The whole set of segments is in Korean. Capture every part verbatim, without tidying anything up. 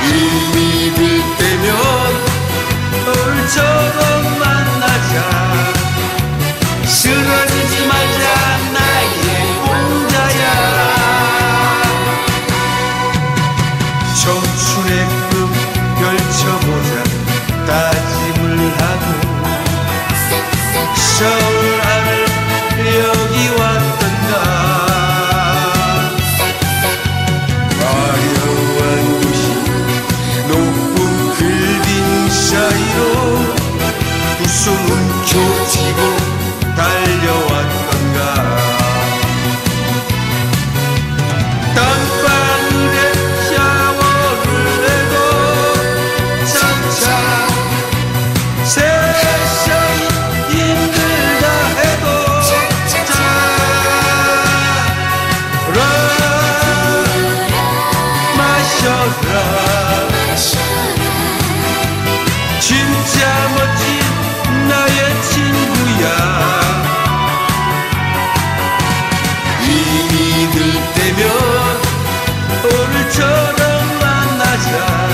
힘이 들 때면 오늘처럼 만나자. 쓰러지지 말자 나의 혼자야. 청춘의 꿈 펼쳐보자 다짐을 하고 서울 하늘 여기 왔던가. 화려한 도시 높은 빌딩 사이로 두 손은 켜쥐고 달려왔던가. 땀방울에 샤워를 해도 차차 세상이 힘들다 해도 차라 마셔라. 진짜 멋진 나의 친구야. 힘이 들 때면 오늘처럼 만나자.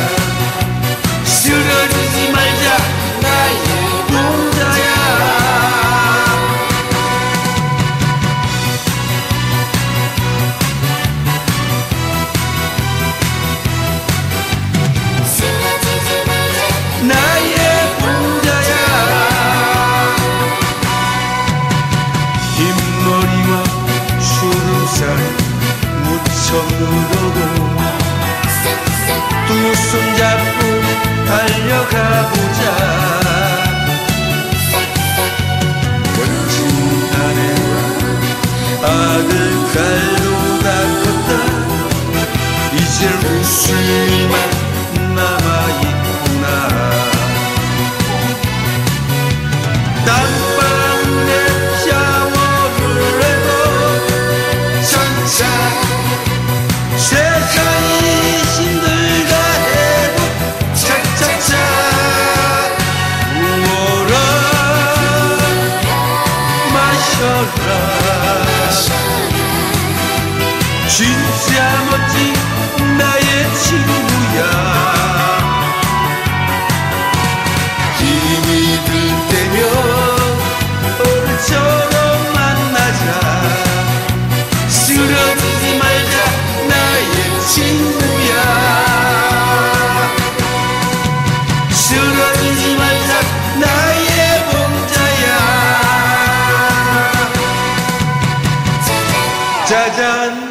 쓰러지지 말자 나의 혼자야. 나의 혼자야. 흰머리와 주름살 무척 묻어도 두 손 잡고 달려가보자. 멋진 아내와 아들 갈로 다 컸다. 이제 웃음만 남아있구나. 땀방울에 샤워를 해도 차차 세상이 힘들다 해도 차차차 부어라 마셔라. 진짜 멋진 나의 친구야. 힘이 들 때면 오늘처럼 만나자. 쓰러지지 말자 나의 친구야. 쓰러지지 말자 나의 혼자야. 짜잔.